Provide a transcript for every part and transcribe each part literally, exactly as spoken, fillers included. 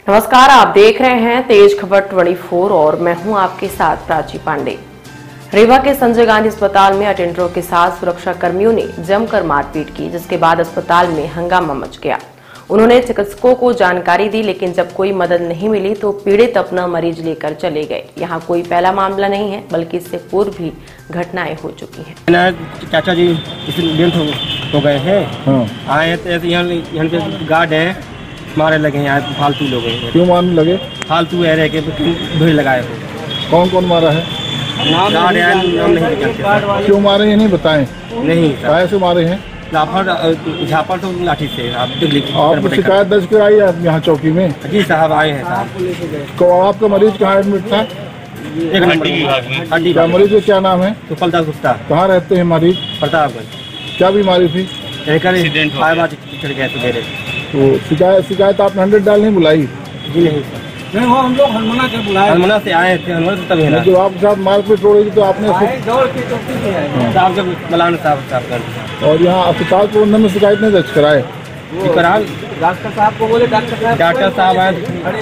नमस्कार, आप देख रहे हैं तेज खबर चौबीस और मैं हूं आपके साथ प्राची पांडे। रीवा के संजय गांधी अस्पताल में अटेंडरों के साथ सुरक्षा कर्मियों ने जमकर मारपीट की, जिसके बाद अस्पताल में हंगामा मच गया। उन्होंने चिकित्सकों को जानकारी दी, लेकिन जब कोई मदद नहीं मिली तो पीड़ित अपना मरीज लेकर चले गए। यहाँ कोई पहला मामला नहीं है, बल्कि इससे पूर्व भी घटनाएं हो चुकी हैं। चाचा जी एक्सीडेंट हो गए हैं, आए थे यहाँ पे गार्ड है, मारे लगे हैं, फालतू लोग हैं। क्यों मारने लगे? फालतू है रह के भीड़ लगाए हो। कौन कौन मारा है? गार्ड है, नाम नहीं जानते। क्यों मारे ये नहीं बताएं? नहीं, काहे से मारे हैं? झापड़ झापड़ तो लाठी से। आप आपने शिकायत दर्ज कराई है यहाँ चौकी में? जी साहब, आए हैं साहब। तो आपका मरीज कहाँ एडमिट था? एक नंबर क्या मरीज का क्या नाम है? सुफलदास गुप्ता। कहाँ रहते हैं मरीज? प्रतापगंज। क्या बीमारी थी? तो शिकायत शिकायत आपने हंड्रेड डाल नहीं बुलाई? जी नहीं सर, नहीं वो हम लोग हनुमाना से बुलाए, हनुमाना से आए थे। हनुमाना से तभी जो आपके साथ मारपीट हो रही थी तो आपने साहब जब मलान साहब साहब और यहाँ अस्पताल प्रबंधन में शिकायत नहीं दर्ज कराए? डॉक्टर साहब को बोले, डॉक्टर साहब आए।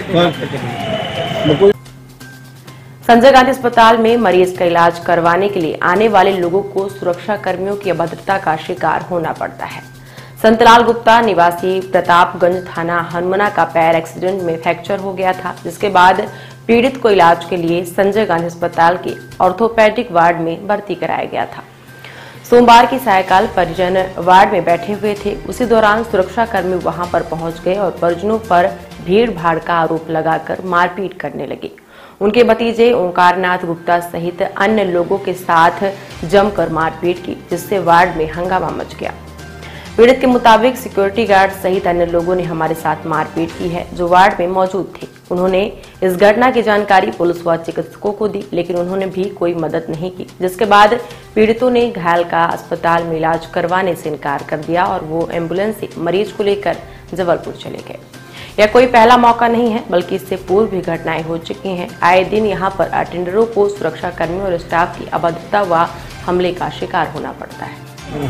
संजय गांधी अस्पताल में मरीज का इलाज करवाने के लिए आने वाले लोगों को सुरक्षा कर्मियों की अभद्रता का शिकार होना पड़ता है। संतलाल गुप्ता निवासी प्रतापगंज थाना हनुमाना का पैर एक्सीडेंट में फ्रैक्चर हो गया था, जिसके बाद पीड़ित को इलाज के लिए संजय गांधी अस्पताल के ऑर्थोपेडिक वार्ड में भर्ती कराया गया था। सोमवार की सायकाल परिजन वार्ड में बैठे हुए थे। उसी दौरान सुरक्षा कर्मी वहां पर पहुंच गए और परिजनों पर भीड़ भाड़ का आरोप लगाकर मारपीट करने लगे। उनके भतीजे ओंकारनाथ गुप्ता सहित अन्य लोगों के साथ जमकर मारपीट की, जिससे वार्ड में हंगामा मच गया। पीड़ित के मुताबिक सिक्योरिटी गार्ड सहित अन्य लोगों ने हमारे साथ मारपीट की है, जो वार्ड में मौजूद थे। उन्होंने इस घटना की जानकारी पुलिस व चिकित्सकों को दी, लेकिन उन्होंने भी कोई मदद नहीं की, जिसके बाद पीड़ितों ने घायल का अस्पताल में इलाज करवाने से इनकार कर दिया और वो एम्बुलेंस से मरीज को लेकर जबलपुर चले गए। यह कोई पहला मौका नहीं है, बल्कि इससे पूर्व भी घटनाएं हो चुकी हैं। आए दिन यहाँ पर अटेंडरों को सुरक्षा कर्मियों और स्टाफ की अभद्रता व हमले का शिकार होना पड़ता है।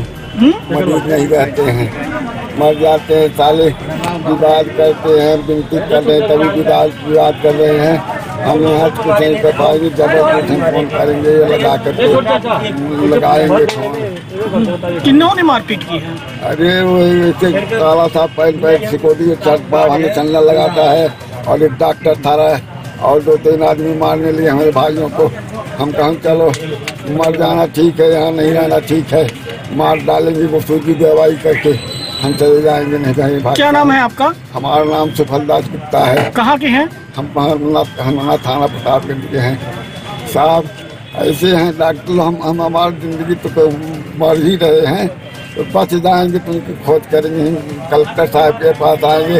मरीज नहीं रहते हैं, मर जाते हैं, साले विवाद करते हैं, विनती कर रहे हैं, तभी विवाद विवाद कर रहे हैं। हम यहाँ कुछ नहीं कर पाएंगे, जबरदस्त हम फोन करेंगे, लगा करके लगाएंगे फोन। किन्होंने मारपीट की है? अरे वो ऐसे काला साहब पैर पैर सिकोड़ी हमें चलना लगाता है, और एक डॉक्टर था रहा और दो तीन आदमी मारने लिए हमारे भाइयों को। हम कहें चलो मर जाना ठीक है, यहाँ नहीं रहना ठीक है, मार डालेंगे वो सूजी दवाई करके हम चले जाएंगे, नहीं कहीं। क्या नाम है आपका? हमारा नाम सुफलदास गुप्ता है। कहाँ के हैं? हम हनुमाना थाना प्रतापगंज के हैं। साहब ऐसे हैं डॉक्टर, हम हम हमारी जिंदगी तो मर ही रहे हैं, तो बच जाएंगे तो उनकी खोज करेंगे। कलेक्टर साहब के पास आएंगे,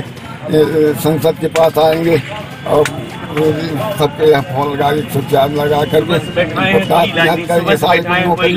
संसद के पास आएंगे और सबके यहाँ फोन लगा के लगा करके